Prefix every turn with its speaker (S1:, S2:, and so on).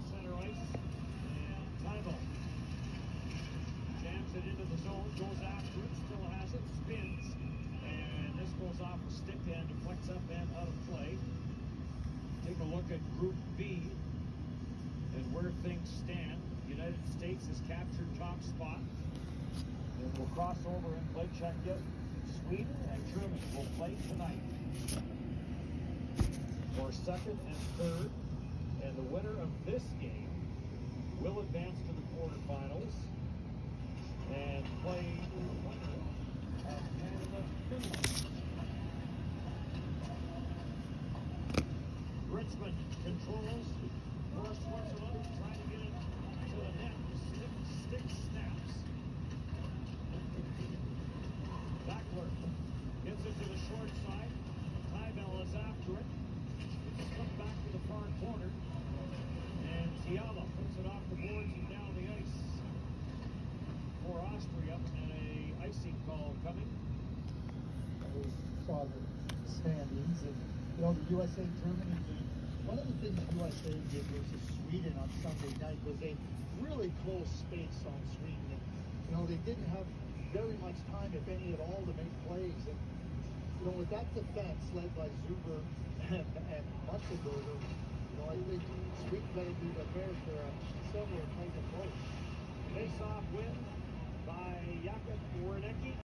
S1: center ice. And Tybo jams it into the zone, goes after it, still has it, spins. And this goes off a stick and deflects up and out of play. Take a look at Group B and where things stand. The United States has captured top spot. And we'll cross over and play Czechia. Sweden and Germany will play tonight for second and third. And the winner of this game will advance to the quarterfinals and play the winner of Canada-Finland. Richmond controls for Switzerland, trying to get it to the net. Stick snaps. Backler gets it to the short side. Tybell is after it. It's come back to the far corner. And Tiala puts it off the boards and down the ice for Austria. And a icing call coming.
S2: I saw the standings, and you know, the USA-Germany game, one of the things USA did versus Sweden on Sunday night was a really close space on Sweden. And, you know, they didn't have very much time, if any at all, to make plays. And, you know, with that defense led by Zuber and Mutzenberger, you know, I think Sweden better be prepared for a similar type of approach.
S1: Face-off win by Jakub Wernecki.